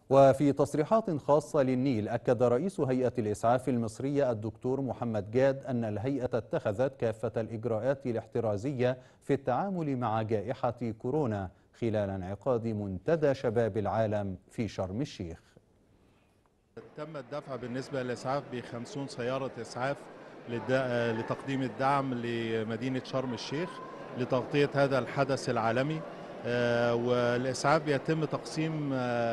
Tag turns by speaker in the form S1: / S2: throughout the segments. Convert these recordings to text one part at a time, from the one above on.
S1: وفي تصريحات خاصة للنيل أكد رئيس هيئة الإسعاف المصرية الدكتور محمد جاد أن الهيئة اتخذت كافة الإجراءات الاحترازية في التعامل مع جائحة كورونا خلال انعقاد منتدى شباب العالم في شرم الشيخ.
S2: تم الدفع بالنسبة للإسعاف ب50 سيارة إسعاف لتقديم الدعم لمدينة شرم الشيخ لتغطية هذا الحدث العالمي. والإسعاف بيتم تقسيم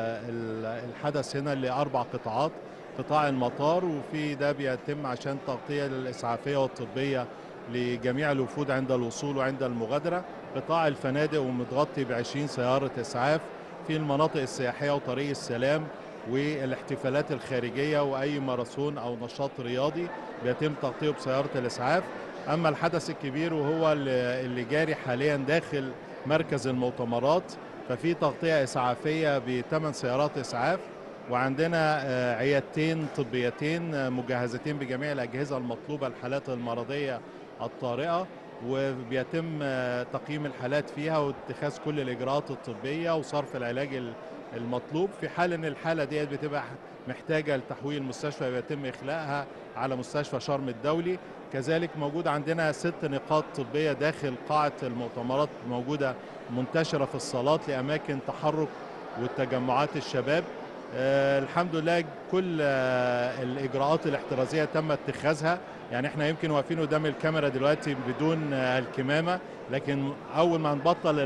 S2: الحدث هنا لأربع قطاعات: قطاع المطار، وفي ده بيتم عشان التغطية الإسعافية والطبية لجميع الوفود عند الوصول وعند المغادرة. قطاع الفنادق ومتغطي ب20 سيارة إسعاف في المناطق السياحية وطريق السلام والاحتفالات الخارجية وأي ماراثون أو نشاط رياضي بيتم تغطيته بسيارة الإسعاف. أما الحدث الكبير وهو اللي جاري حاليا داخل مركز المؤتمرات ففي تغطية إسعافية ب8 سيارات إسعاف، وعندنا عيادتين طبيتين مجهزتين بجميع الأجهزة المطلوبة الحالات المرضية الطارئة، وبيتم تقييم الحالات فيها واتخاذ كل الإجراءات الطبية وصرف العلاج المطلوب. في حال ان الحاله ديت بتبقى محتاجه لتحويل المستشفى بيتم اخلاءها على مستشفى شرم الدولي. كذلك موجود عندنا 6 نقاط طبيه داخل قاعه المؤتمرات موجوده منتشره في الصالات لاماكن تحرك والتجمعات الشباب. الحمد لله كل الاجراءات الاحترازيه تم اتخاذها. يعني احنا يمكن واقفين قدام الكاميرا دلوقتي بدون الكمامه، لكن اول ما نبطل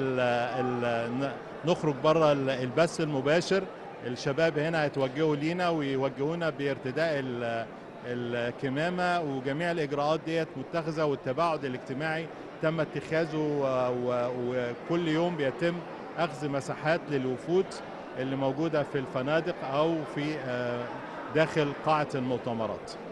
S2: نخرج بره البث المباشر الشباب هنا هيتوجهوا لينا ويوجهونا بارتداء الكمامه، وجميع الاجراءات ديت متخذه والتباعد الاجتماعي تم اتخاذه، وكل يوم بيتم اخذ مساحات للوفود اللي موجوده في الفنادق او في داخل قاعه المؤتمرات.